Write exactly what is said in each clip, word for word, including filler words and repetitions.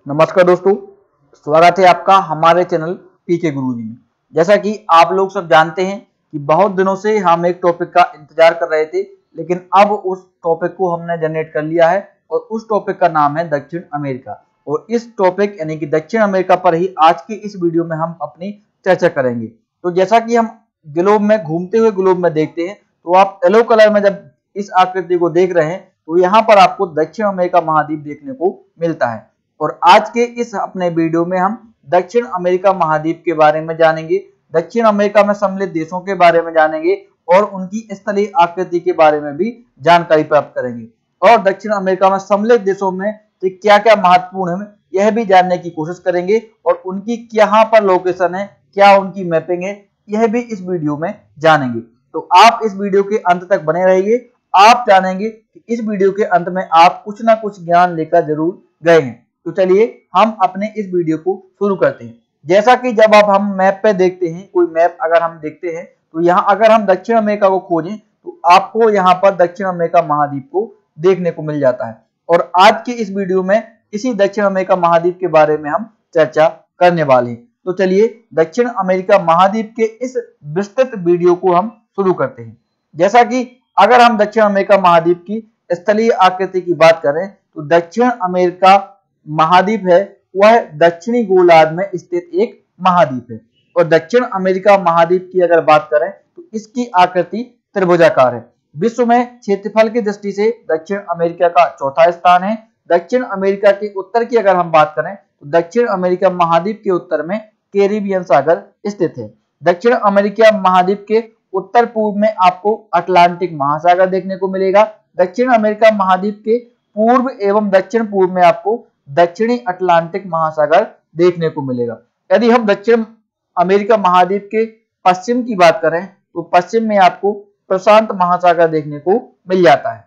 नमस्कार दोस्तों, स्वागत है आपका हमारे चैनल पीके गुरुजी में। जैसा कि आप लोग सब जानते हैं कि बहुत दिनों से हम एक टॉपिक का इंतजार कर रहे थे, लेकिन अब उस टॉपिक को हमने जनरेट कर लिया है और उस टॉपिक का नाम है दक्षिण अमेरिका। और इस टॉपिक यानी कि दक्षिण अमेरिका पर ही आज की इस वीडियो में हम अपनी चर्चा करेंगे। तो जैसा कि हम ग्लोब में घूमते हुए ग्लोब में देखते हैं, तो आप येलो कलर में जब इस आकृति को देख रहे हैं तो यहाँ पर आपको दक्षिण अमेरिका महाद्वीप देखने को मिलता है। और आज के इस अपने वीडियो में हम दक्षिण अमेरिका महाद्वीप के बारे में जानेंगे, दक्षिण अमेरिका में सम्मिलित देशों के बारे में जानेंगे और उनकी स्थलीय आकृति के बारे में भी जानकारी प्राप्त करेंगे। और दक्षिण अमेरिका में सम्मिलित देशों में क्या क्या महत्वपूर्ण है यह भी जानने की कोशिश करेंगे और उनकी यहाँ पर लोकेशन है, क्या उनकी मैपिंग है, यह भी इस वीडियो में जानेंगे। तो आप इस वीडियो के अंत तक बने रहिए। आप जानेंगे कि इस वीडियो के अंत में आप कुछ ना कुछ ज्ञान लेकर जरूर गए हैं। तो चलिए हम अपने इस वीडियो को शुरू करते हैं। जैसा कि जब आप हम मैप पे देखते हैं, कोई मैप अगर हम देखते हैं तो यहाँ अगर हम दक्षिण अमेरिका को खोजें तो आपको यहाँ पर दक्षिण अमेरिका महाद्वीप को देखने को मिल जाता है। और आज के इस वीडियो में इसी दक्षिण अमेरिका महाद्वीप के बारे में हम चर्चा करने वाले हैं। तो चलिए दक्षिण अमेरिका महाद्वीप के इस विस्तृत वीडियो को हम शुरू करते हैं। जैसा कि अगर हम दक्षिण अमेरिका महाद्वीप की स्थलीय आकृति की बात करें तो दक्षिण अमेरिका महाद्वीप है वह दक्षिणी गोलार्ध में स्थित एक महाद्वीप है। और दक्षिण अमेरिका महाद्वीप की अगर बात करें तो इसकी आकृति त्रिभुजाकार है। विश्व में क्षेत्रफल की दृष्टि से दक्षिण अमेरिका का चौथा स्थान है। दक्षिण अमेरिका के उत्तर की अगर हम बात करें तो दक्षिण अमेरिका महाद्वीप के उत्तर में कैरिबियन सागर स्थित है। दक्षिण अमेरिका महाद्वीप के उत्तर पूर्व में आपको अटलांटिक महासागर देखने को मिलेगा। दक्षिण अमेरिका महाद्वीप के पूर्व एवं दक्षिण पूर्व में आपको दक्षिणी अटलांटिक महासागर देखने को मिलेगा। यदि हम दक्षिण अमेरिका महाद्वीप के पश्चिम की बात करें तो पश्चिम में आपको प्रशांत महासागर देखने को मिल जाता है।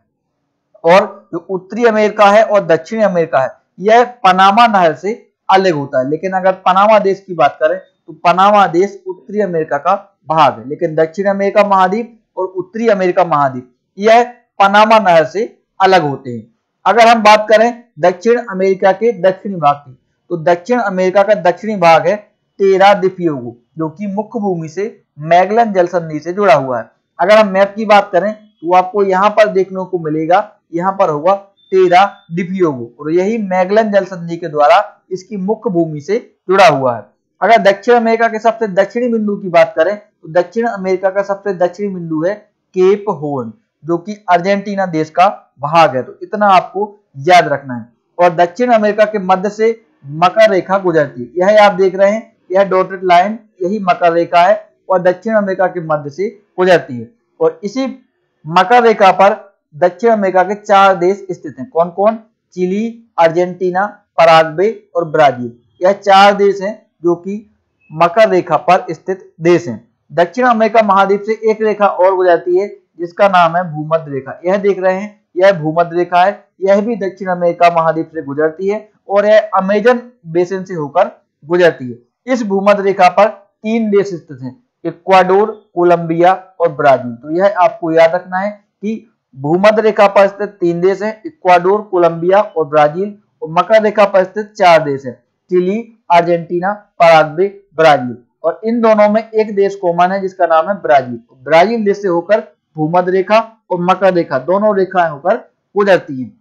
और जो उत्तरी अमेरिका है और दक्षिणी अमेरिका है यह पनामा नहर से अलग होता है। लेकिन अगर पनामा देश की बात करें तो पनामा देश उत्तरी अमेरिका का भाग है, लेकिन दक्षिण अमेरिका महाद्वीप और उत्तरी अमेरिका महाद्वीप यह पनामा नहर से अलग होते हैं। अगर हम बात करें दक्षिण अमेरिका के दक्षिणी भाग की तो दक्षिण अमेरिका का दक्षिणी भाग है टेरा दे फ्यूगो, जो कि मुख्य भूमि से मैगलन जल संधि से जुड़ा हुआ है। अगर हम मैप की बात करें तो आपको यहाँ पर देखने को मिलेगा, यहाँ पर होगा टेरा दे फ्यूगो और यही मैगलन जल संधि के द्वारा इसकी मुख्य भूमि से जुड़ा हुआ है। अगर दक्षिण अमेरिका के सबसे दक्षिणी बिंदु की बात करें तो दक्षिण अमेरिका का सबसे दक्षिणी बिंदु है केप हॉर्न, जो कि अर्जेंटीना देश का भाग है। तो इतना आपको याद रखना है। और दक्षिण अमेरिका के मध्य से मकर रेखा गुजरती है, यह आप देख रहे हैं, यह डॉटेड लाइन यही मकर रेखा है और दक्षिण अमेरिका के मध्य से गुजरती है। और इसी मकर रेखा पर दक्षिण अमेरिका के चार देश स्थित हैं। कौन कौन? चिली, अर्जेंटीना, पराग्वे और ब्राजील। यह चार देश हैं जो कि मकर रेखा पर स्थित देश हैं। दक्षिण अमेरिका महाद्वीप से एक रेखा और गुजरती है जिसका नाम है भूमध्य रेखा। यह देख रहे हैं, यह भूमध्य रेखा है, यह भी दक्षिण अमेरिका महाद्वीप से गुजरती है और यह अमेजन बेसिन से होकर गुजरती है। इस भूमध्य रेखा पर तीन देश स्थित हैं, इक्वाडोर, कोलंबिया और ब्राजील। तो यह आपको याद रखना है कि भूमध्य रेखा पर स्थित तीन देश हैं, इक्वाडोर, कोलंबिया और ब्राजील। और मकर रेखा पर स्थित चार देश हैं, चिली, अर्जेंटीना, पराग्वे, ब्राजील। और इन दोनों में एक देश कॉमन है जिसका नाम है ब्राजील। ब्राजील देश से होकर भूमध्य रेखा और मकर रेखा दोनों रेखाएं होकर गुजरती हैं।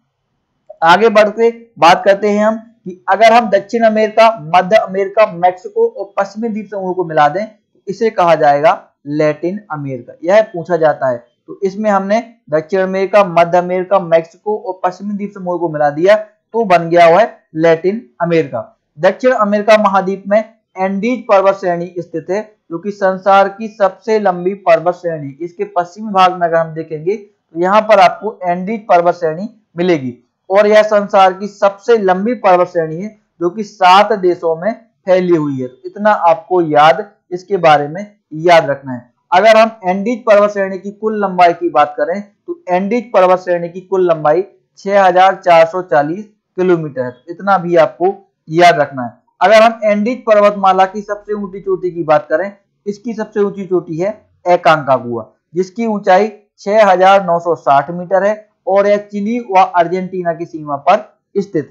आगे बढ़ते बात करते हैं हम कि अगर हम दक्षिण अमेरिका, मध्य अमेरिका, मैक्सिको और पश्चिमी द्वीप समूह को मिला दें तो इसे कहा जाएगा लैटिन अमेरिका। यह पूछा जाता है। तो इसमें हमने दक्षिण अमेरिका, मध्य अमेरिका, मैक्सिको और पश्चिमी द्वीप समूह को मिला दिया तो बन गया हुआ है लैटिन अमेरिका। दक्षिण अमेरिका महाद्वीप में एंडीज पर्वत श्रेणी स्थित है, जो कि संसार की सबसे लंबी पर्वत श्रेणी। इसके पश्चिमी भाग में अगर हम देखेंगे तो यहाँ पर आपको एंडीज पर्वत श्रेणी मिलेगी और यह संसार की सबसे लंबी पर्वत श्रेणी है जो कि सात देशों में फैली हुई है। तो इतना आपको याद इसके बारे में याद रखना है। अगर हम एंडीज पर्वत श्रेणी की कुल लंबाई की बात करें तो एंडीज पर्वत श्रेणी की कुल लंबाई छह हजार चार सौ चालीस किलोमीटर है। तो इतना भी आपको याद रखना है। अगर हम एंडीज पर्वतमाला की सबसे ऊंची चोटी की बात करें, इसकी सबसे ऊंची चोटी है एकांकागुआ, जिसकी ऊंचाई छह हजार नौ सौ साठ मीटर है और यह चिली व अर्जेंटीना की सीमा पर स्थित है।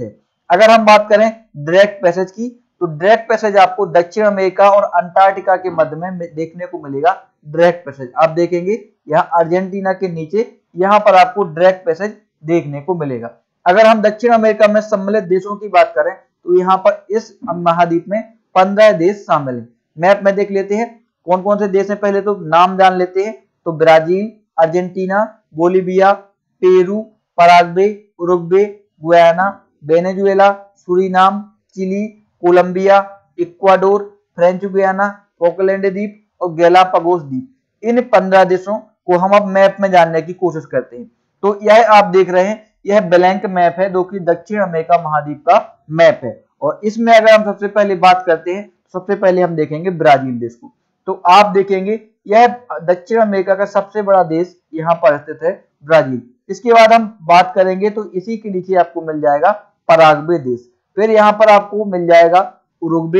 अगर हम बात करें डायरेक्ट पैसेज की, तो डायरेक्ट पैसेज आपको दक्षिण अमेरिका और अंटार्कटिका के मध्य में देखने को मिलेगा। डायरेक्ट पैसेज आप देखेंगे यहाँ अर्जेंटीना के नीचे यहाँ पर आपको डायरेक्ट पैसेज देखने को मिलेगा। अगर हम दक्षिण अमेरिका में सम्मिलित देशों की बात करें तो यहाँ पर इस महाद्वीप में पंद्रह देश शामिल हैं। मैप में देख लेते हैं कौन कौन से देश हैं, पहले तो नाम जान लेते हैं। तो Brazil, Argentina, Bolivia, Peru, Paraguay, Uruguay, Guyana, Venezuela, Suriname, Chile, Colombia, Ecuador, French Guiana, Falkland द्वीप और गैलापागोस द्वीप। इन पंद्रह देशों को हम अब मैप में जानने की कोशिश करते हैं। तो यह आप देख रहे हैं, यह ब्लैंक मैप है जो कि दक्षिण अमेरिका महाद्वीप का मैप है। और इसमें अगर हम सबसे पहले बात करते हैं, सबसे पहले हम देखेंगे ब्राजील देश को। तो आप देखेंगे यह दक्षिण अमेरिका का सबसे बड़ा देश यहाँ पर स्थित है, ब्राजील। इसके बाद हम बात करेंगे तो इसी के नीचे आपको मिल जाएगा पराग्वे देश, फिर यहाँ पर आपको मिल जाएगा उरुग्वे।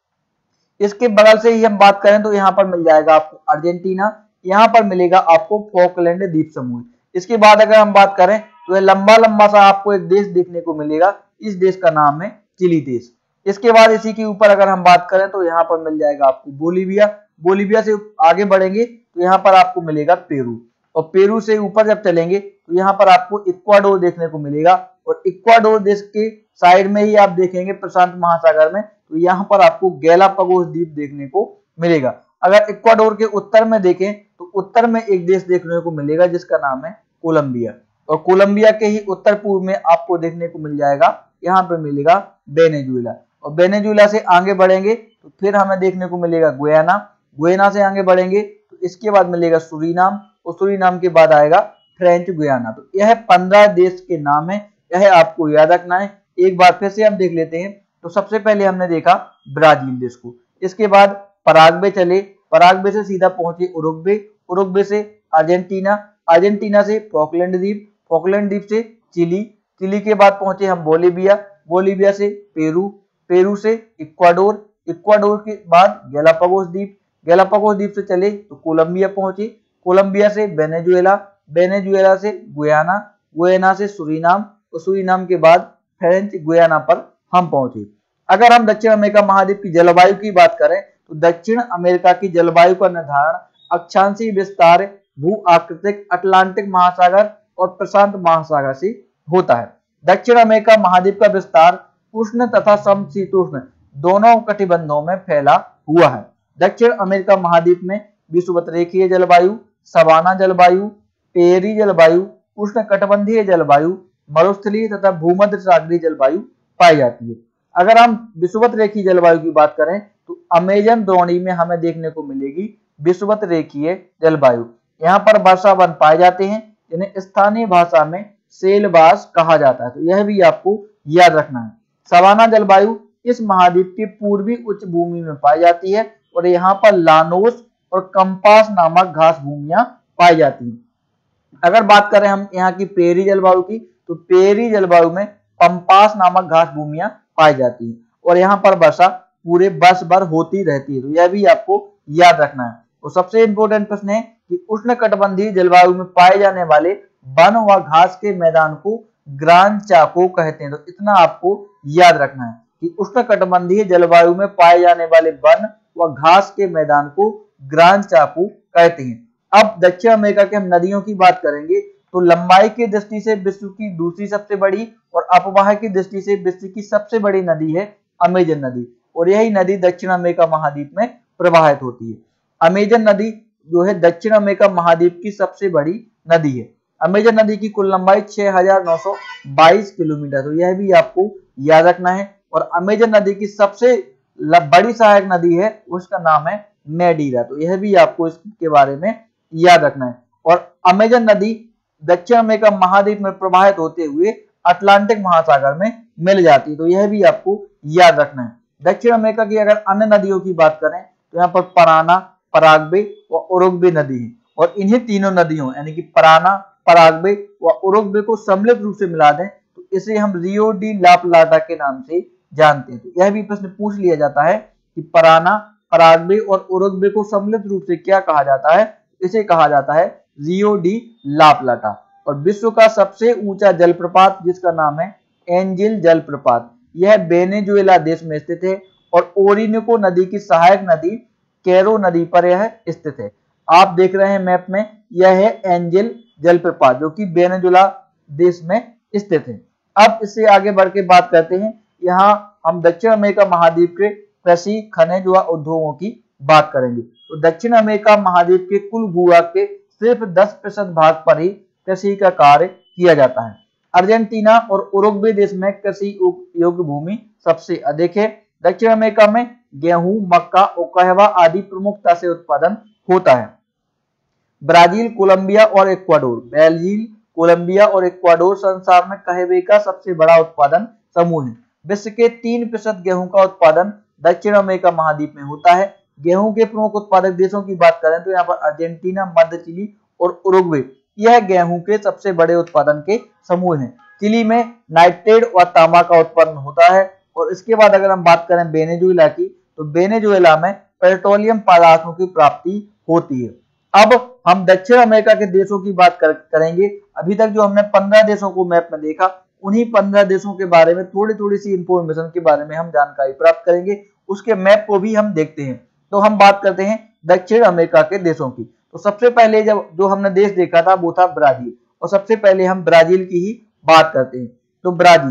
इसके बगल से ही हम बात करें तो यहाँ पर मिल जाएगा आपको अर्जेंटीना, यहाँ पर मिलेगा आपको फॉकलैंड द्वीप समूह। इसके बाद अगर हम बात करें तो यह लंबा लंबा सा आपको एक देश देखने को मिलेगा, इस देश का नाम है चिली देश। इसके बाद इसी के ऊपर अगर हम बात करें तो यहाँ पर मिल जाएगा आपको बोलिविया। बोलिविया से आगे बढ़ेंगे तो यहाँ पर आपको मिलेगा पेरू, और पेरू से ऊपर जब चलेंगे तो यहाँ पर आपको इक्वाडोर देखने को मिलेगा। और इक्वाडोर देश के साइड में ही आप देखेंगे प्रशांत महासागर में, तो यहाँ पर आपको गैलापागोस द्वीप देखने को मिलेगा। अगर इक्वाडोर के उत्तर में देखें तो उत्तर में एक देश देखने को मिलेगा जिसका नाम है कोलंबिया, और कोलंबिया के ही उत्तर पूर्व में आपको देखने को मिल जाएगा, यहाँ पर मिलेगा वेनेजुएला। और वेनेजुएला से आगे बढ़ेंगे तो फिर हमें देखने को मिलेगा गुयाना। गुयाना से आगे बढ़ेंगे तो इसके बाद मिलेगा सुरीनाम, और सुरीनाम के बाद आएगा फ्रेंच गुयाना। तो यह पंद्रह देश के नाम है, यह आपको याद रखना है। एक बार फिर से हम देख लेते हैं। तो सबसे पहले हमने देखा ब्राजील देश को, इसके बाद पराग्वे चले, पराग्वे से सीधा पहुंचे उरुग्वे, उरुग्वे से अर्जेंटीना, अर्जेंटीना से फॉकलैंड द्वीप, फॉकलैंड द्वीप से चिली, चिली के बाद पहुंचे हम बोलिविया, बोलिविया से पेरू, पेरू से इक्वाडोर, इक्वाडोर के बाद गैलापागोस द्वीप, गैलापागोस द्वीप से चले तो कोलंबिया पहुंचे, कोलंबिया से वेनेजुएला, वेनेजुएला से गुयाना, गुयाना से सुरीनाम, और सुरीनाम के बाद फ्रेंच गुयाना पर हम पहुंचे। अगर हम दक्षिण अमेरिका महाद्वीप की जलवायु की बात करें तो दक्षिण अमेरिका की जलवायु का निर्धारण अक्षांशीय विस्तार, भू आकृतिक, अटलांटिक महासागर और प्रशांत महासागर से होता है। दक्षिण अमेरिका महाद्वीप का विस्तार उष्ण तथा समशीतोष्ण दोनों कटिबंधों में फैला हुआ है। दक्षिण अमेरिका महाद्वीप में विषुवतरेखीय जलवायु, सवाना जलवायु, पेरी जलवायु, उष्ण कटिबंधीय जलवायु, मरुस्थलीय तथा भूमध्य सागरीय जलवायु पाई जाती है। अगर हम विषुवत रेखीय जलवायु की बात करें तो अमेजन द्रोणी में हमें देखने को मिलेगी विषुवत रेखीय जलवायु। यहाँ पर वर्षा वन पाए जाते हैं जिन्हें स्थानीय भाषा में सेलबास कहा जाता है, तो यह भी आपको याद रखना है। सवाना जलवायु इस महाद्वीप के पूर्वी उच्च भूमि में पाई जाती है और यहाँ पर लानोस और कंपास नामक घास भूमियां पाई जाती हैं। अगर बात करें हम यहाँ की पेरी जलवायु की तो पेरी जलवायु में पंपास नामक घास भूमियां पाई जाती है और यहाँ पर वर्षा पूरे वर्ष भर होती रहती है, तो यह भी आपको याद रखना है। तो सबसे इंपॉर्टेंट प्रश्न है कि उष्णकटिबंधीय जलवायु में पाए जाने वाले वन व घास के मैदान को ग्रांड चाको कहते हैं, तो इतना आपको याद रखना है कि उष्णकटिबंधीय जलवायु में पाए जाने वाले वन व घास के मैदान को ग्रांड चाको कहते हैं। अब दक्षिण अमेरिका के हम नदियों की बात करेंगे तो लंबाई की दृष्टि से विश्व की दूसरी सबसे बड़ी और अपवाह की दृष्टि से विश्व की सबसे बड़ी नदी है अमेजन नदी, और यही नदी दक्षिण अमेरिका महाद्वीप में प्रवाहित होती है। अमेजन नदी जो है दक्षिण अमेरिका महाद्वीप की सबसे बड़ी नदी है। अमेजन नदी की कुल लंबाई छह हजार नौ सौ बाईस किलोमीटर, तो यह भी आपको याद रखना है। और अमेजन नदी की सबसे बड़ी सहायक नदी है उसका नाम है मैडीरा, तो यह भी आपको इसके बारे में याद रखना है। और अमेजन नदी दक्षिण अमेरिका महाद्वीप में प्रवाहित होते हुए अटलांटिक महासागर में मिल जाती है, तो यह भी आपको याद रखना है। दक्षिण अमेरिका की अगर अन्य नदियों की बात करें तो यहाँ पर पराना, पराग्वे व उरुग्वे नदी है, और इन्हीं तीनों नदियों यानी कि पराना, पराग्वे व उरुग्वे को सम्मिलित रूप से मिला दें तो इसे हम रियो डी ला प्लाटा के नाम से जानते हैं। तो यह भी प्रश्न पूछ लिया जाता है कि पराना, पराग्वे और उरुग्वे को सम्मिलित रूप से क्या कहा जाता है, इसे कहा जाता है रियो डी ला प्लाटा। और विश्व का सबसे ऊंचा जलप्रपात जिसका नाम है एंजिल जलप्रपात, यह वेनेजुएला देश में स्थित है और ओरिनोको नदी की सहायक नदी कैरो नदी पर यह स्थित है। आप देख रहे हैं मैप में, यह है एंजल जलप्रपात जो कि वेनेजुएला देश में स्थित है। अब इससे आगे बढ़ के बात करते हैं, यहाँ हम दक्षिण अमेरिका महाद्वीप के कृषि, खनिज व उद्योगों की बात करेंगे। तो दक्षिण अमेरिका महाद्वीप के कुल भूभाग के सिर्फ दस प्रतिशत भाग पर ही कृषि का कार्य किया जाता है। अर्जेंटीना और उरुग्वे देश में कृषि योग्य भूमि सबसे अधिक है। दक्षिण अमेरिका में गेहूं, मक्का और कहवा आदि प्रमुखता से उत्पादन होता है। ब्राजील, कोलंबिया और इक्वाडोर ब्राजील, कोलंबिया और इक्वाडोर संसार में कहवे का सबसे बड़ा उत्पादन समूह है। विश्व के तीन प्रतिशत गेहूं का उत्पादन दक्षिण अमेरिका महाद्वीप में होता है। गेहूं के प्रमुख उत्पादक देशों की बात करें तो यहाँ पर अर्जेंटीना, मध्य चिली और उरुग्वे यह गेहूं के सबसे बड़े उत्पादन के समूह हैं। चिली में नाइट्रेट और तांबा का उत्पादन होता है। और इसके बाद अगर हम बात करें वेनेजुएला की, तो वेनेजुएला में पेट्रोलियम पदार्थों की प्राप्ति होती है। अब हम दक्षिण अमेरिका के देशों की बात कर, करेंगे। अभी तक जो हमने पंद्रह देशों को मैप में देखा, उन्हीं पंद्रह देशों के बारे में थोड़ी थोड़ी सी इंफॉर्मेशन के बारे में हम जानकारी प्राप्त करेंगे। उसके मैप को भी हम देखते हैं। तो हम बात करते हैं दक्षिण अमेरिका के देशों की। तो सबसे पहले जब जो हमने देश देखा था वो था ब्राजील, और सबसे पहले हम ब्राजील की ही बात करते हैं। तो ब्राजील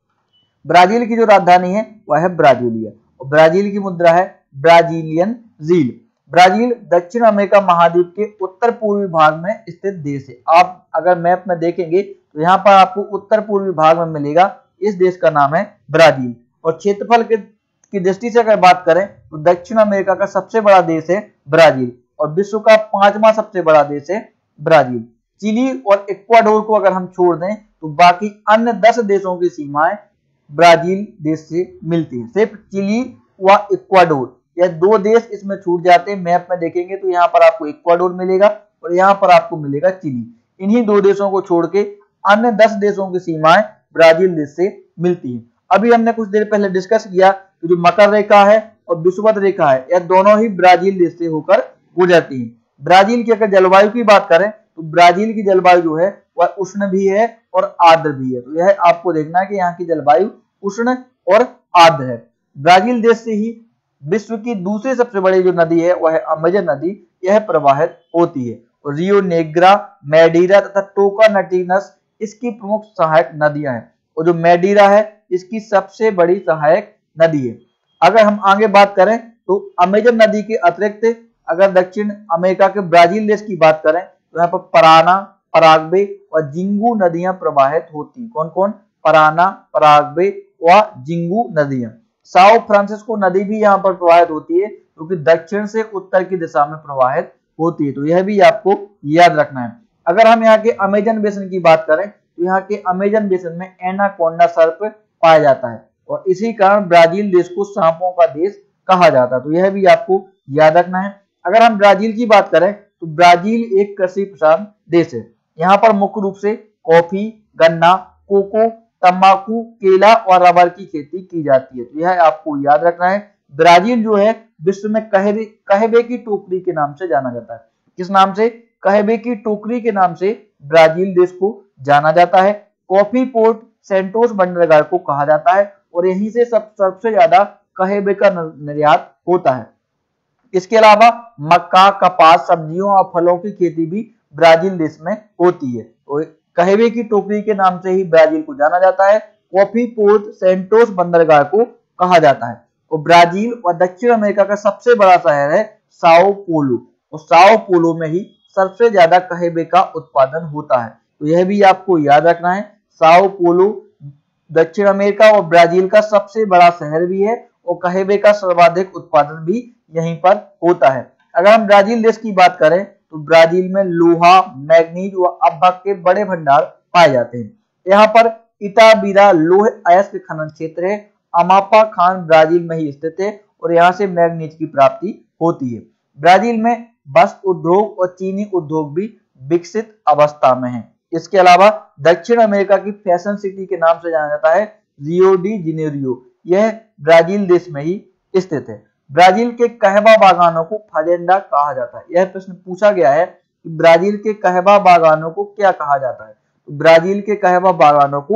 ब्राजील की जो राजधानी है वह है ब्राजीलिया, और ब्राजील की मुद्रा है ब्राजीलियन जील। ब्राजील दक्षिण अमेरिका महाद्वीप के उत्तर पूर्वी भाग में स्थित देश है। आप अगर मैप में देखेंगे तो यहाँ पर आपको उत्तर पूर्वी भाग में मिलेगा। इस देश का नाम है ब्राजील। और क्षेत्रफल के की दृष्टि से अगर बात करें तो दक्षिण अमेरिका का सबसे बड़ा देश है ब्राजील, और विश्व का पांचवा सबसे बड़ा देश है ब्राजील। चिली और इक्वाडोर को अगर हम छोड़ दें तो बाकी अन्य दस देशों की सीमाएं ब्राजील देश से मिलती है। सिर्फ चिली व इक्वाडोर यह दो देश इसमें छूट जाते हैं। मैप में देखेंगे तो यहाँ पर आपको इक्वाडोर मिलेगा और यहाँ पर आपको मिलेगा चिली। इन्हीं दो देशों को छोड़ के अन्य दस देशों की सीमाएं ब्राजील देश से मिलती है। अभी हमने कुछ देर पहले डिस्कस किया कि जो मकर रेखा है और विषुवत रेखा है, यह दोनों ही ब्राजील देश से होकर गुजरती है। ब्राजील की अगर जलवायु की बात करें तो ब्राजील की जलवायु जो है वह उष्ण भी है और आर्द्र भी है। तो यह आपको देखना है कि यहाँ की जलवायु उष्ण और आर्द्र है। ब्राजील देश से ही विश्व की दूसरी सबसे बड़ी जो नदी है वह है अमेजन नदी, यह प्रवाहित होती है। और रियो नेग्रा, मैडीरा तथा टोकानटीनस इसकी प्रमुख सहायक नदियां हैं। और जो मैडीरा है इसकी सबसे बड़ी सहायक नदी है। अगर हम आगे बात करें तो अमेजन नदी के अतिरिक्त अगर दक्षिण अमेरिका के ब्राजील देश की बात करें तो यहाँ पर पराना, पराग्वे और जिंगू नदियां प्रवाहित होती हैं। कौन कौन? पराना, पराग्वे व जिंगू नदियां। साओ फ्रांसिस्को नदी भी यहाँ पर प्रवाहित होती है, क्योंकि तो दक्षिण से उत्तर की दिशा में प्रवाहित होती है। तो यह भी आपको याद रखना है। अगर हम यहाँ के अमेजन बेसिन की बात करें तो यहाँ के अमेजन बेसिन में एनाकोंडा सर्प पाया जाता है, और इसी कारण ब्राजील देश को सांपों का देश कहा जाता है। तो यह भी आपको याद रखना है। अगर हम ब्राजील की बात करें तो ब्राजील एक कृषि प्रधान देश है। यहाँ पर मुख्य रूप से कॉफी, गन्ना, कोको, तंबाकू, केला और रबर की खेती की जाती है। तो यह आपको याद रखना है। ब्राजील जो है विश्व में कहवे कहवे की टोकरी के नाम से जाना जाता है। किस नाम से? कहवे की टोकरी के नाम से ब्राजील देश को जाना जाता है। कॉफी पोर्ट सेंटोस बंदरगाह को कहा जाता है, और यहीं से सब सबसे ज्यादा कहवे का निर्यात होता है। इसके अलावा मक्का, कपास, सब्जियों और फलों की खेती भी ब्राजील देश में होती है। तो कहवे की टोकरी के नाम से ही ब्राजील को जाना जाता है। कॉफी पोर्ट सेंटोस बंदरगाह को कहा जाता है। और ब्राजील और दक्षिण अमेरिका का सबसे बड़ा शहर है साओ पोलो, और साओ पोलो में ही सबसे ज्यादा कहवे का उत्पादन होता है। तो यह भी आपको याद रखना है। साओ पोलो दक्षिण अमेरिका और ब्राजील का सबसे बड़ा शहर भी है, और कहवे का सर्वाधिक उत्पादन भी यहीं पर होता है। अगर हम ब्राजील देश की बात करें तो ब्राजील में लोहा, मैग्नीज व अभ्रक के बड़े भंडार पाए जाते हैं। यहाँ पर इटाबीरा लौह अयस्क खनन क्षेत्र है। अमापा खान ब्राजील में ही स्थित है, और यहाँ से मैग्नीज की प्राप्ति होती है। ब्राजील में वस्त्र उद्योग और चीनी उद्योग भी विकसित अवस्था में है। इसके अलावा दक्षिण अमेरिका की फैशन सिटी के नाम से जाना जाता है रियो डी जेनेरियो, यह ब्राजील देश में ही स्थित है। ब्राजील के कहवा बागानों को फजेंडा कहा जाता है। यह प्रश्न पूछा गया है कि ब्राजील के कहवा बागानों को क्या कहा जाता है। तो ब्राजील के कहवा बागानों को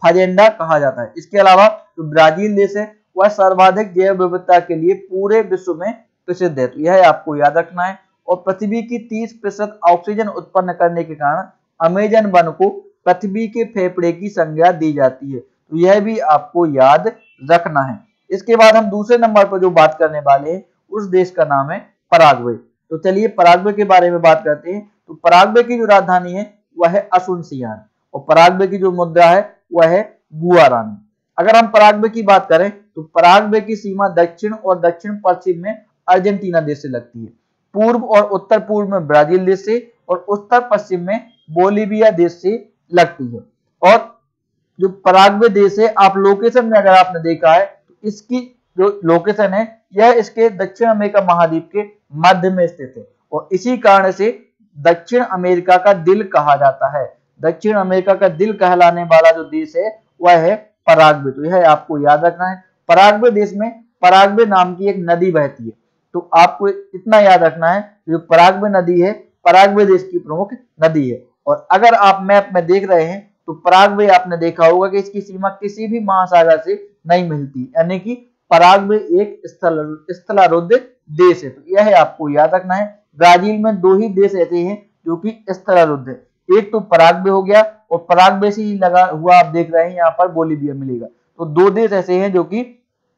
फाजेंडा कहा जाता है। इसके अलावा जो ब्राजील देश है वह सर्वाधिक जैव विविधता के लिए पूरे विश्व में प्रसिद्ध है, तो यह आपको याद रखना है। और पृथ्वी की तीस प्रतिशत ऑक्सीजन उत्पन्न करने के कारण अमेजन वन को पृथ्वी के फेफड़े की संज्ञा दी जाती है, तो यह भी आपको याद रखना है। इसके बाद हम दूसरे नंबर पर जो बात करने वाले हैं उस देश का नाम है पराग्वे। तो चलिए पराग्वे के बारे में बात करते हैं। तो पराग्वे की जो राजधानी है वह है असुनसियान और पराग्वे की जो मुद्रा है वह है गुआरानी। अगर हम पराग्वे की बात करें तो पराग्वे की सीमा दक्षिण और दक्षिण पश्चिम में अर्जेंटीना देश से लगती है, पूर्व और उत्तर पूर्व में ब्राजील देश से और उत्तर पश्चिम में बोलीविया देश से लगती है। और जो पराग्वे देश है, आप लोकेशन में अगर आपने देखा है तो इसकी जो लोकेशन है यह इसके दक्षिण अमेरिका महाद्वीप के मध्य में स्थित है और इसी कारण से दक्षिण अमेरिका का दिल कहा जाता है। दक्षिण अमेरिका का दिल कहलाने वाला जो देश है वह है पराग्वे, तो यह आपको याद रखना है। पराग्वे देश में पराग्वे नाम की एक नदी बहती है, तो आपको इतना याद रखना है जो पराग्वे नदी है पराग्वे देश की प्रमुख नदी है। और अगर आप मैप में देख रहे हैं तो पराग्वे आपने देखा होगा कि इसकी सीमा किसी भी महासागर से नहीं मिलती, यानी कि पराग्वे एक स्थल स्थलारुद्ध देश है, तो यह आपको याद रखना है। ब्राजील में दो ही देश ऐसे हैं जो कि स्थलारुद्ध है, एक तो पराग्वे हो गया और पराग्वे से ही लगा हुआ आप देख रहे हैं यहाँ पर बोलीविया मिलेगा, तो दो देश ऐसे हैं जो कि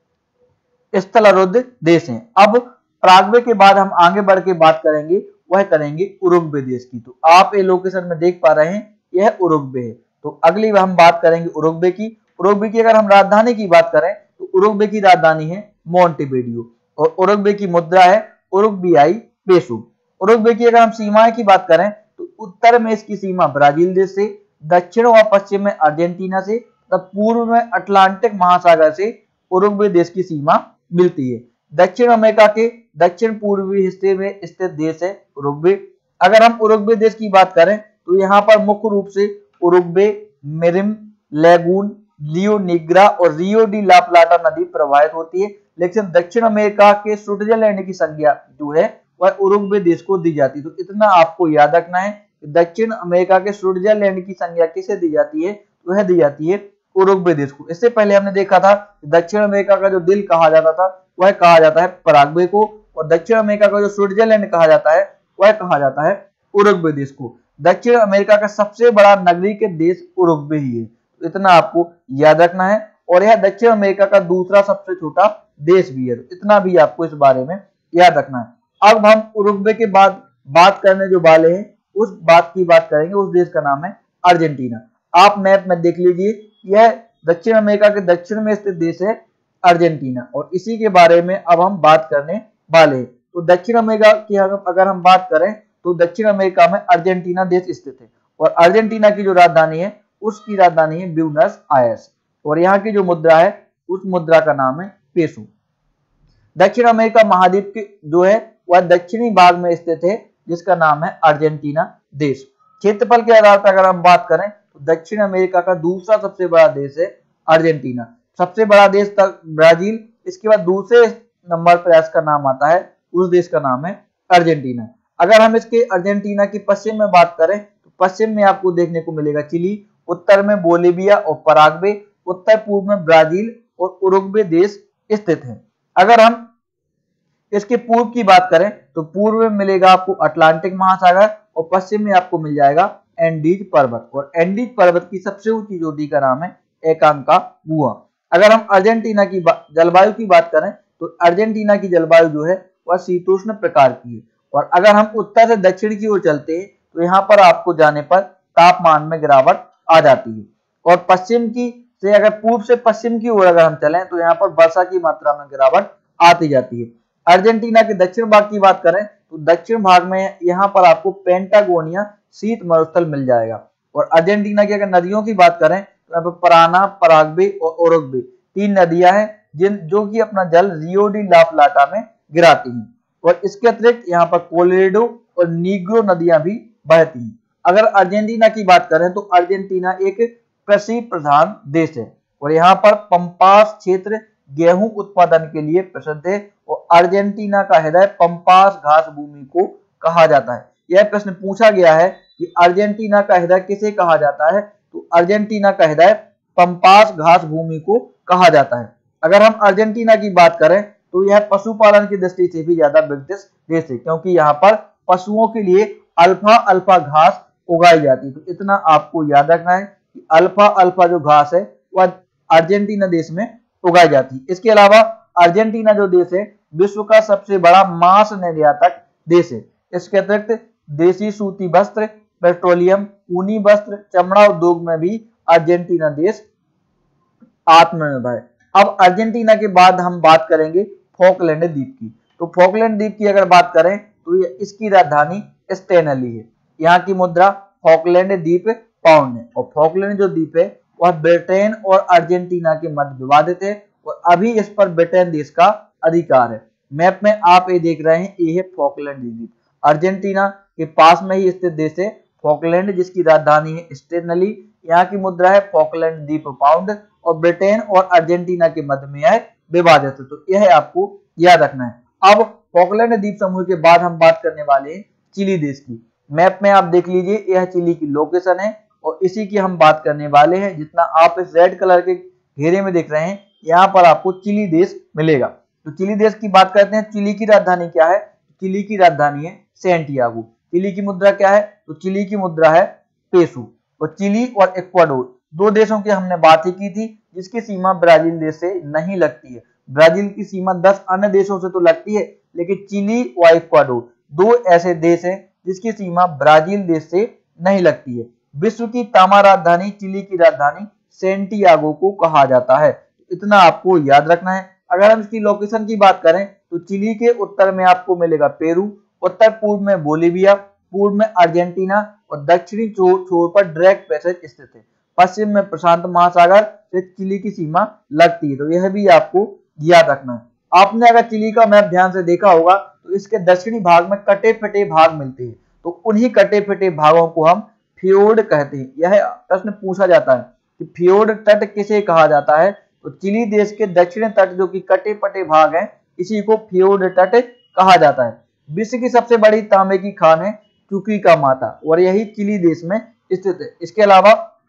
स्थलारुद्ध देश हैं। अब पराग्वे के बाद हम आगे बढ़ के बात करेंगे वह करेंगे उरुग्वे देश की। तो आप ये लोकेशन में देख पा रहे हैं यह उरुग्वे है। तो अगली बार हम बात करेंगे उरुग्वे की। उरुग्वे की अगर हम राजधानी की बात करें तो उरुग्वे की राजधानी है मोंटेविडियो और उरुग्वे की मुद्रा है उरुग्वियाई पेसो। उरुग्वे की अगर हम सीमाएं की बात करें तो उत्तर में इसकी सीमा ब्राजील देश से, दक्षिण और पश्चिम में अर्जेंटीना से तथा पूर्व में अटलांटिक महासागर से उरुग्वे देश की सीमा मिलती है। दक्षिण अमेरिका के दक्षिण पूर्वी हिस्से में स्थित देश है उरुग्वे। अगर हम उरुग्वे देश की बात करें तो यहाँ पर मुख्य रूप से उरुग्वे, मेरिम, लेगून, लियो निग्रा और रियो डी ला प्लाटा नदी प्रवाहित होती है, लेकिन दक्षिण अमेरिका के स्विट्जरलैंड की संज्ञा जो है वह उरुग्वे देश को दी जाती है। तो इतना आपको याद रखना है कि दक्षिण अमेरिका के स्विट्जरलैंड की संज्ञा किसे दी जाती है, वह दी जाती है उरुग्वे देश को। इससे पहले हमने देखा था दक्षिण अमेरिका का जो दिल कहा जाता था वह कहा जाता है पराग्वे को और दक्षिण अमेरिका का जो स्विट्जरलैंड कहा जाता है वह कहा जाता है उरुग्वे देश को। दक्षिण अमेरिका का सबसे बड़ा नगरीय देश उरुग्वे ही है, तो इतना आपको याद रखना है। और यह दक्षिण अमेरिका का दूसरा सबसे छोटा देश भी है, तो इतना भी आपको इस बारे में याद रखना है। अब हम उरुग्वे के बाद बात करने जो वाले हैं उस बात की बात करेंगे, उस देश का नाम है अर्जेंटीना। आप मैप में देख लीजिए, यह दक्षिण अमेरिका के दक्षिण में स्थित देश है अर्जेंटीना और इसी के बारे में अब हम बात करने वाले हैं। तो दक्षिण अमेरिका की अगर हम बात करें तो दक्षिण अमेरिका में अर्जेंटीना देश स्थित है और अर्जेंटीना की जो राजधानी है उसकी राजधानी है ब्यूनस आयर्स और यहाँ की जो मुद्रा है उस मुद्रा का नाम है पेसो। दक्षिण अमेरिका महाद्वीप के जो है वह दक्षिणी भाग में स्थित है जिसका नाम है अर्जेंटीना देश। क्षेत्रफल के आधार पर अगर हम बात करें तो दक्षिण अमेरिका का दूसरा सबसे बड़ा देश है अर्जेंटीना, सबसे बड़ा देश तक ब्राजील, इसके बाद दूसरे नंबर पर इसका नाम आता है, उस देश का नाम है अर्जेंटीना। अगर हम इसके अर्जेंटीना की पश्चिम में बात करें तो पश्चिम में आपको देखने को मिलेगा चिली, उत्तर में बोलीविया और पराग्वे, उत्तर पूर्व में ब्राजील और उरुग्वे देश स्थित है। अगर हम इसके पूर्व की बात करें तो पूर्व में मिलेगा आपको अटलांटिक महासागर और पश्चिम में आपको मिल जाएगा एंडीज पर्वत और एंडीज पर्वत की सबसे ऊंची चोटी का नाम है एकांकागुआ। अगर हम अर्जेंटीना की जलवायु की बात करें तो अर्जेंटीना की जलवायु जो है वह शीतोष्ण प्रकार की है और अगर हम उत्तर से दक्षिण की ओर चलते हैं तो यहाँ पर आपको जाने पर तापमान में गिरावट आ जाती है और पश्चिम की से अगर पूर्व से पश्चिम की ओर अगर हम चलें तो यहाँ पर वर्षा की मात्रा में गिरावट आती जाती है। अर्जेंटीना के दक्षिण भाग की बात करें तो दक्षिण भाग में यहाँ पर आपको पेंटागोनिया शीत मरुस्थल मिल जाएगा और अर्जेंटीना की अगर नदियों की बात करें तो यहाँ पर पराना, पराग्वे और उरुग्वे तीन नदियां हैं जिन जो कि अपना जल रियो डी ला प्लाटा में गिराती हैं और इसके अतिरिक्त यहाँ पर कोलोरेडो और नीग्रो नदियां भी बहती हैं। अगर अर्जेंटीना की बात करें तो अर्जेंटीना एक कृषि प्रधान देश है और यहाँ पर पंपास क्षेत्र गेहूं उत्पादन के लिए प्रसिद्ध है और अर्जेंटीना का हृदय पंपास घास भूमि को कहा जाता है। यह प्रश्न पूछा गया है कि अर्जेंटीना का हृदय किसे कहा जाता है, तो अर्जेंटीना का हृदय पंपास घास भूमि को कहा जाता है। अगर हम अर्जेंटीना की बात करें तो यह पशुपालन की दृष्टि से भी ज्यादा विकसित देश है, क्योंकि यहाँ पर पशुओं के लिए अल्फा अल्फा घास उगाई जाती है। तो इतना आपको याद रखना है कि अल्फा अल्फा जो घास है वह अर्जेंटीना देश में उगाई जाती है। इसके अलावा अर्जेंटीना जो देश है विश्व का सबसे बड़ा मांस निर्यातक देश है। इसके अतिरिक्त देसी सूती वस्त्र, पेट्रोलियम, ऊनी वस्त्र, चमड़ा उद्योग में भी अर्जेंटीना देश आत्मनिर्भर है। अब अर्जेंटीना के बाद हम बात करेंगे फॉकलैंड द्वीप की। तो फॉकलैंड द्वीप की अगर बात करें तो ये इसकी राजधानी स्टेनली है। यहाँ की मुद्रा फॉकलैंड द्वीप पाउंड है। और फॉकलैंड जो द्वीप है वह ब्रिटेन और अर्जेंटीना के मध्य विवादित है और अभी इस पर ब्रिटेन देश का अधिकार है। मैप में आप ये देख रहे हैं, ये है फॉकलैंड द्वीप। अर्जेंटीना के पास में ही स्थित देश है फॉकलैंड, जिसकी राजधानी है स्टेनली। यहाँ की मुद्रा है फॉकलैंड द्वीप पाउंड और ब्रिटेन और अर्जेंटीना के मध्य में यह विभाजित है। तो यह आपको याद रखना है। अब फॉकलैंड द्वीप समूह के बाद हम बात करने वाले हैं चिली देश की। मैप में आप देख लीजिए, यह चिली की लोकेशन है और इसी की हम बात करने वाले हैं। जितना आप इस रेड कलर के घेरे में देख रहे हैं, यहाँ पर आपको चिली देश मिलेगा। तो चिली देश की बात करते हैं। चिली की राजधानी क्या है? चिली की राजधानी है सैंटियागो। चिली की मुद्रा क्या है? तो चिली की मुद्रा है पेसो। और चिली और इक्वाडोर दो देशों की हमने बात ही की थी, जिसकी सीमा ब्राजील देश से नहीं लगती है। ब्राजील की सीमा दस अन्य देशों से तो लगती है, लेकिन चिली और इक्वाडोर दो ऐसे देश हैं जिसकी सीमा ब्राजील देश से नहीं लगती है। विश्व की तामा राजधानी चिली की राजधानी सैंटियागो को कहा जाता है। इतना आपको याद रखना है। अगर हम इसकी लोकेशन की बात करें तो चिली के उत्तर में आपको मिलेगा पेरू, उत्तर पूर्व में बोलीविया, पूर्व में अर्जेंटीना और दक्षिणी छोर पर ड्रैक पैसेज स्थित है। पश्चिम में प्रशांत महासागर से चिली की सीमा लगती है। तो यह भी आपको याद रखना है। आपने अगर चिली का मैप ध्यान से देखा होगा तो इसके दक्षिणी भाग में कटे फटे भाग मिलते हैं। तो उन्हीं कटे फटे भागों को हम फ्योर्ड कहते हैं। यह प्रश्न पूछा जाता है कि फ्योर्ड तट किसे कहा जाता है? तो चिली देश के दक्षिणी तट जो कि कटे फटे भाग हैं, इसी को फ्योर्ड तट कहा जाता है। विश्व की सबसे बड़ी तांबे की खान है चुकी माता और यही चिली देश में स्थित है। इसके अलावा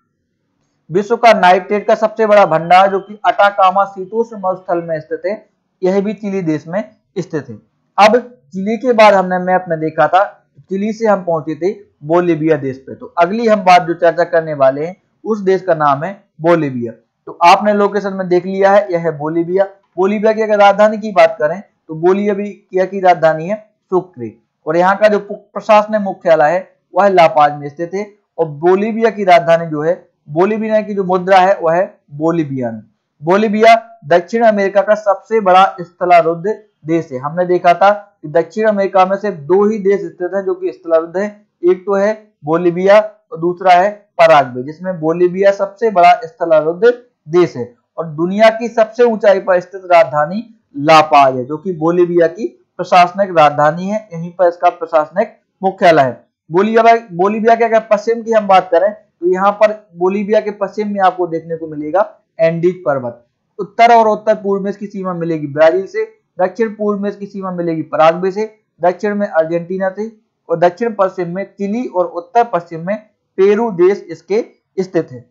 विश्व का नाइट्रेट का सबसे बड़ा भंडार जो कि अटाकामा शीतोष्ण मरुस्थल में स्थित है, यह भी चिली देश में स्थित है। अब चिली के बाद हमने मैप में देखा था, चिली से हम पहुंचे थे बोलीविया देश पे। तो अगली हम बात जो चर्चा करने वाले हैं उस देश का नाम है बोलीविया। तो आपने लोकेशन में देख लिया है, यह है बोलीविया। बोलीविया की अगर राजधानी की बात करें तो बोलीविया की राजधानी है सुक्रे और यहाँ का जो प्रशासनिक मुख्यालय है वह लापाज में स्थित है। और बोलीविया की राजधानी जो है, बोलीविया की जो मुद्रा है वह है बोलीवियन। बोलीविया दक्षिण अमेरिका का सबसे बड़ा स्थलारुद्ध देश है। हमने देखा था कि दक्षिण अमेरिका में सिर्फ दो ही देश स्थित हैं जो कि स्थलारुद्ध है। एक तो है बोलीविया और दूसरा है पराग्वे, जिसमें बोलीविया सबसे बड़ा स्थलारुद्ध देश है। और दुनिया की सबसे ऊंचाई पर स्थित राजधानी लापाज है, जो कि बोलीविया की प्रशासनिक राजधानी है। यहीं पर इसका प्रशासनिक मुख्यालय है। बोलीविया बोलीविया के अगर पश्चिम की हम बात करें तो यहाँ पर बोलीविया के पश्चिम में आपको देखने को मिलेगा एंडीज पर्वत। उत्तर और उत्तर पूर्व में इसकी सीमा मिलेगी ब्राजील से, दक्षिण पूर्व में इसकी सीमा मिलेगी पराग्वे से, दक्षिण में अर्जेंटीना से और दक्षिण पश्चिम में चिली और उत्तर पश्चिम में पेरू देश इसके स्थित है।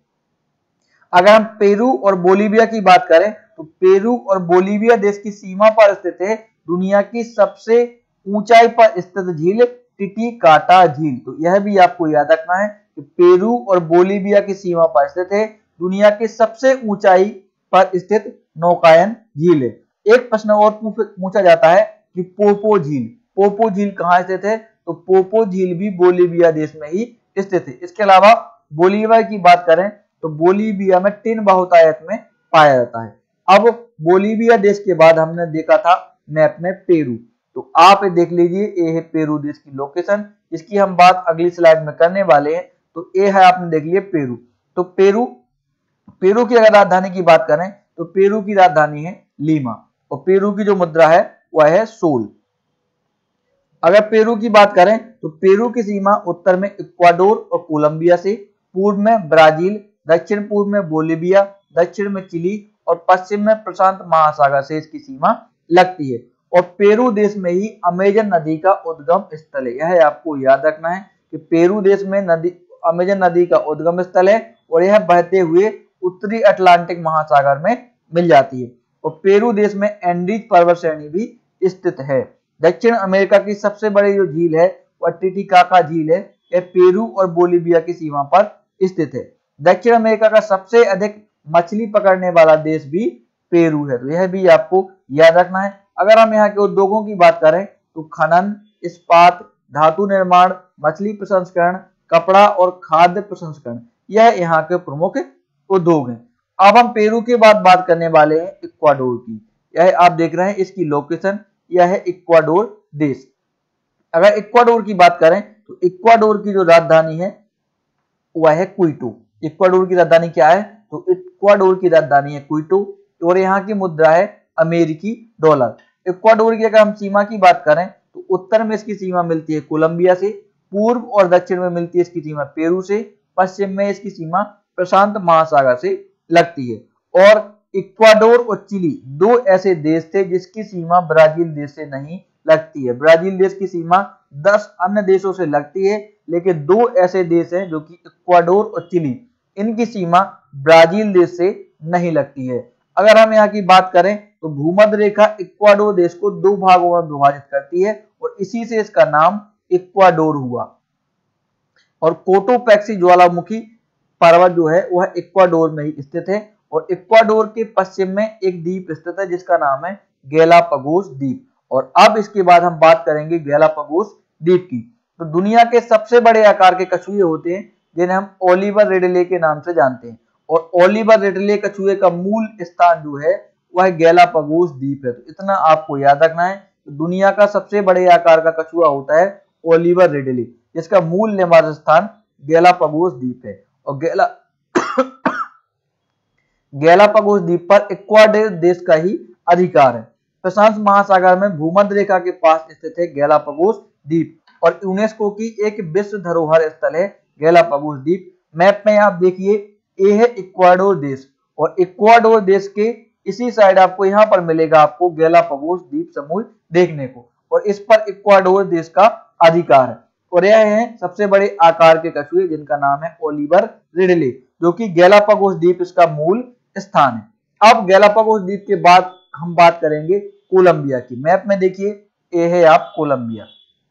अगर हम पेरू और बोलीविया की बात करें तो पेरू और बोलीविया देश की सीमा पर स्थित है दुनिया की सबसे ऊंचाई पर स्थित झील टिटिकाटा झील। तो यह भी आपको याद रखना है कि पेरू और बोलीविया की सीमा पर स्थित है दुनिया की सबसे ऊंचाई पर स्थित नौकायन झील है। एक प्रश्न और पूछा जाता है कि पोपो झील पोपो झील कहाँ स्थित है? तो पोपो झील भी बोलीविया देश में ही स्थित है। इसके अलावा बोलीविया की बात करें तो बोलीविया में टिन बहुतायत में पाया जाता है। अब बोलीविया देश के बाद हमने देखा था मैप में पेरू। तो आप ये देख लीजिए, ये है पेरू देश की लोकेशन, जिसकी हम बात अगली स्लाइड में करने वाले हैं। तो ये है, आपने देख लिया पेरू। तो पेरू पेरू की अगर राजधानी की बात करें तो पेरू की राजधानी है लीमा और पेरू की जो मुद्रा है वह है सोल। अगर पेरू की बात करें तो पेरू की सीमा उत्तर में इक्वाडोर और कोलंबिया से, पूर्व में ब्राजील, दक्षिण पूर्व में बोलीविया, दक्षिण में चिली और पश्चिम में प्रशांत महासागर से इसकी सीमा लगती है। और पेरू देश में ही अमेजन नदी का उद्गम स्थल है। यह आपको याद रखना है कि पेरू देश में नदी अमेजन नदी का उद्गम स्थल है और यह बहते हुए उत्तरी अटलांटिक महासागर में मिल जाती है। और पेरू देश में एंडीज पर्वत श्रेणी भी स्थित है। दक्षिण अमेरिका की सबसे बड़ी जो झील है वह टिटिकाका झील है। यह पेरू और बोलीविया की सीमा पर स्थित है। दक्षिण अमेरिका का सबसे अधिक मछली पकड़ने वाला देश भी पेरू है, तो यह भी आपको याद रखना है। अगर हम यहाँ के उद्योगों की बात करें तो खनन, इस्पात, धातु निर्माण, मछली प्रसंस्करण, कपड़ा और खाद्य प्रसंस्करण यह यहाँ के प्रमुख उद्योग हैं। अब हम पेरू के बाद बात करने वाले हैं इक्वाडोर की। यह आप देख रहे हैं इसकी लोकेशन, यह है इक्वाडोर देश। अगर इक्वाडोर की बात करें तो इक्वाडोर की जो राजधानी है वह है क्विटो। इक्वाडोर की राजधानी क्या है? तो इक्वाडोर की राजधानी है क्विटो और यहाँ की मुद्रा है अमेरिकी डॉलर। इक्वाडोर की अगर हम सीमा की बात करें तो उत्तर में इसकी सीमा मिलती है कोलंबिया से, पूर्व और दक्षिण में मिलती है इसकी सीमा पेरू से, पश्चिम में इसकी सीमा प्रशांत महासागर से लगती है। और इक्वाडोर और चिली दो ऐसे देश थे जिसकी सीमा ब्राजील देश से नहीं लगती है। ब्राजील देश की सीमा दस अन्य देशों से लगती है, लेकिन दो ऐसे देश हैं जो कि इक्वाडोर और चिली, इनकी सीमा ब्राजील देश से नहीं लगती है। अगर हम यहाँ की बात करें तो भूमध्य रेखा इक्वाडोर देश को दो भागों में विभाजित करती है और इसी से इसका नाम इक्वाडोर हुआ। और कोटोपैक्सी ज्वालामुखी पर्वत जो है वह इक्वाडोर में ही स्थित है और इक्वाडोर के पश्चिम में एक द्वीप स्थित है जिसका नाम है गैलापागोस द्वीप। और अब इसके बाद हम बात करेंगे गैलापागोस द्वीप की। तो दुनिया के सबसे बड़े आकार के कछुए होते हैं जिन्हें हम ओलिवर रिडले के नाम से जानते हैं और ओलिवर रिडले कछुए का मूल स्थान जो है वह गैलापागोस द्वीप है। तो इतना आपको याद रखना है, तो दुनिया का सबसे बड़े आकार का कछुआ होता है ओलिवर रिडले, जिसका मूल निवास स्थान गैलापागोस द्वीप है। और गैला गैलापागोस द्वीप पर इक्वाडोर देश का ही अधिकार है। प्रशांत महासागर में भूमध्य रेखा के पास स्थित है गैलापागोस द्वीप और यूनेस्को की एक विश्व धरोहर स्थल है गैलापागोस द्वीप। मैप में आप देखिए ये है इक्वाडोर देश और इक्वाडोर देश के इसी साइड आपको यहाँ पर मिलेगा आपको गैलापागोस द्वीप समूह देखने को और इस पर इक्वाडोर देश का अधिकार है। और यह है सबसे बड़े आकार के कछुए जिनका नाम है ओलिवर रिडले, जो कि गैलापागोस द्वीप इसका मूल स्थान है। अब गैलापागोस द्वीप के बाद हम बात करेंगे कोलंबिया की। मैप में देखिए ये है आप कोलंबिया।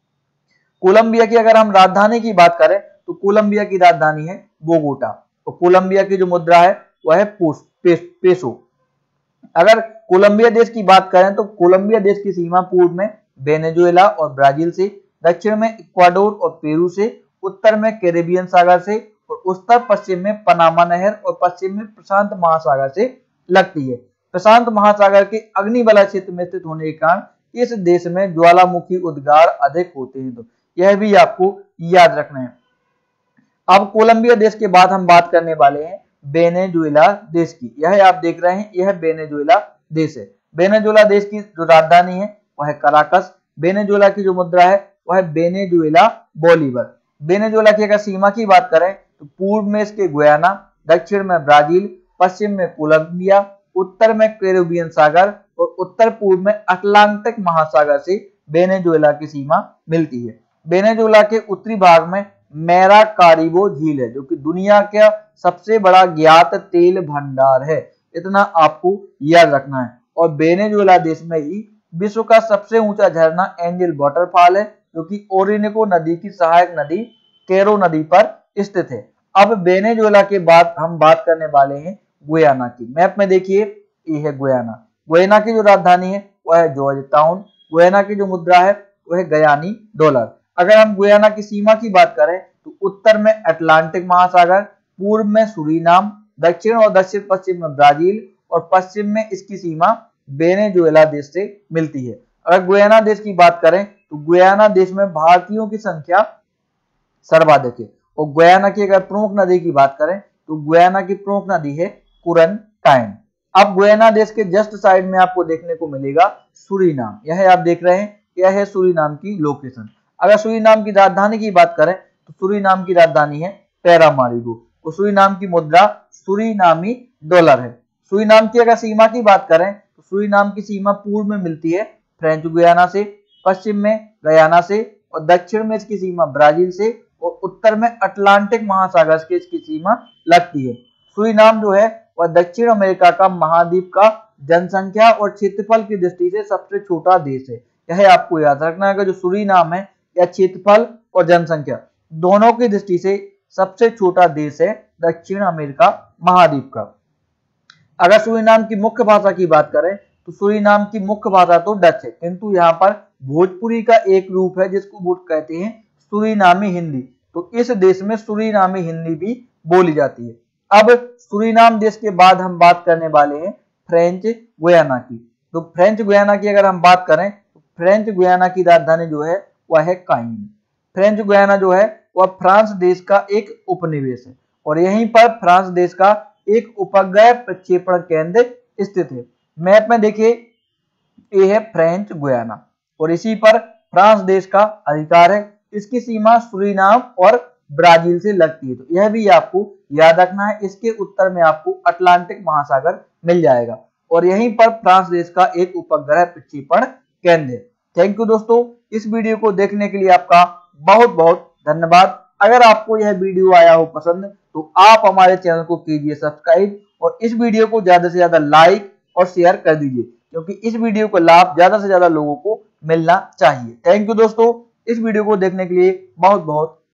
कोलंबिया की अगर हम राजधानी की बात करें तो कोलंबिया की राजधानी है बोगोटा और कोलंबिया की जो मुद्रा है वह है पेस, पेसो। अगर कोलंबिया देश की बात करें तो कोलंबिया देश की सीमा पूर्व में वेनेजुएला और ब्राजील से, दक्षिण में इक्वाडोर और पेरू से, उत्तर में कैरेबियन सागर से और उत्तर पश्चिम में पनामा नहर और पश्चिम में प्रशांत महासागर से लगती है। प्रशांत महासागर के अग्निवलय क्षेत्र में स्थित होने के कारण इस देश में ज्वालामुखी उद्गार अधिक होते हैं, तो यह भी आपको याद रखना है। अब कोलंबिया देश के बाद हम बात करने वाले हैं वेनेजुएला देश की। यह आप देख रहे हैं यह वेनेजुएला देश है। वेनेजुएला देश की जो राजधानी है वह है कराकस। वेनेजुएला की जो मुद्रा है वह है वेनेजुएला बोलीवर। वेनेजुएला की अगर सीमा की बात करें तो पूर्व में इसके गुयाना, दक्षिण में ब्राजील, पश्चिम में कोलंबिया, उत्तर में कैरेबियन सागर और उत्तर पूर्व में अटलांटिक महासागर से वेनेजुएला की सीमा मिलती है। वेनेजुएला के उत्तरी भाग में मैराकारिबो झील है जो कि दुनिया का सबसे बड़ा ज्ञात तेल भंडार है, इतना आपको याद रखना है। और वेनेजुएला देश में ही विश्व का सबसे ऊंचा झरना एंजल वाटरफॉल है जो कि ओरिनोको नदी की सहायक नदी कैरो नदी पर स्थित है। अब वेनेजुएला के बाद हम बात करने वाले हैं गुयाना की। मैप में देखिए ये है गुयाना। गुयाना की जो राजधानी है वह है जॉर्ज टाउन। गुयाना की जो मुद्रा है वह है गयानी डॉलर। अगर हम गुयाना की सीमा की बात करें तो उत्तर में अटलांटिक महासागर, पूर्व में सूरीनाम, दक्षिण और दक्षिण पश्चिम में ब्राजील और पश्चिम में इसकी सीमा वेनेजुएला देश से मिलती है। अगर गुयाना देश की बात करें तो गुयाना देश में भारतीयों की संख्या सर्वाधिक है। और गुयाना की अगर प्रमुख नदी की बात करें तो गुयाना की प्रमुख नदी है कुरनटाइन। अब गुयाना देश के जस्ट साइड में आपको देखने को मिलेगा सूरीनाम। यह आप देख रहे हैं यह है सूरीनाम की लोकेशन। अगर सूरीनाम की राजधानी की बात करें तो सूरीनाम की राजधानी है पैरामारिबो और सूरीनाम की मुद्रा सूरीनामी डॉलर है। सूरीनाम की अगर सीमा की बात करें तो सूरीनाम की सीमा पूर्व में मिलती है फ्रेंच गुयाना से, पश्चिम में गयाना से और दक्षिण में इसकी सीमा ब्राजील से और उत्तर में अटलांटिक महासागर से इसकी सीमा लगती है। सूरीनाम जो है वह दक्षिण अमेरिका का महाद्वीप का जनसंख्या और क्षेत्रफल की दृष्टि से सबसे छोटा देश है। यह आपको याद रखना है कि जो सूरीनाम है यह क्षेत्रफल और जनसंख्या दोनों की दृष्टि से सबसे छोटा देश है दक्षिण अमेरिका महाद्वीप का। अगर सूरीनाम की मुख्य भाषा की बात करें तो सूरीनाम की मुख्य भाषा तो डच है, किंतु यहाँ पर भोजपुरी का एक रूप है जिसको वो कहते हैं सूरीनामी हिंदी। तो इस देश में सूरीनामी हिंदी भी बोली जाती है। अब सूरीनाम देश के बाद हम बात करने वाले हैं फ्रेंच गुयाना की। तो फ्रेंच गुयाना की अगर हम बात करें तो फ्रेंच गुयाना की राजधानी जो है वह है काइन। फ्रेंच गुयाना जो है वह फ्रांस देश का एक उपनिवेश है और यहीं पर फ्रांस देश का एक उपग्रह प्रक्षेपण केंद्र स्थित है। मैप में देखिए ये है फ्रेंच गुयाना और इसी पर फ्रांस देश का अधिकार है। इसकी सीमा सूरीनाम और ब्राजील से लगती है। तो यह भी आपको याद रखना है। इसके उत्तर में आपको अटलांटिक महासागर मिल जाएगा और यहीं पर फ्रांस देश का एक उपग्रह प्रक्षेपण केंद्र है। थैंक यू दोस्तों, इस वीडियो को देखने के लिए आपका बहुत बहुत धन्यवाद। अगर आपको यह वीडियो आया हो पसंद तो आप हमारे चैनल को कीजिए सब्सक्राइब और इस वीडियो को ज्यादा से ज्यादा लाइक और शेयर कर दीजिए, क्योंकि इस वीडियो का लाभ ज्यादा से ज्यादा लोगों को मिलना चाहिए। थैंक यू दोस्तों, इस वीडियो को देखने के लिए बहुत बहुत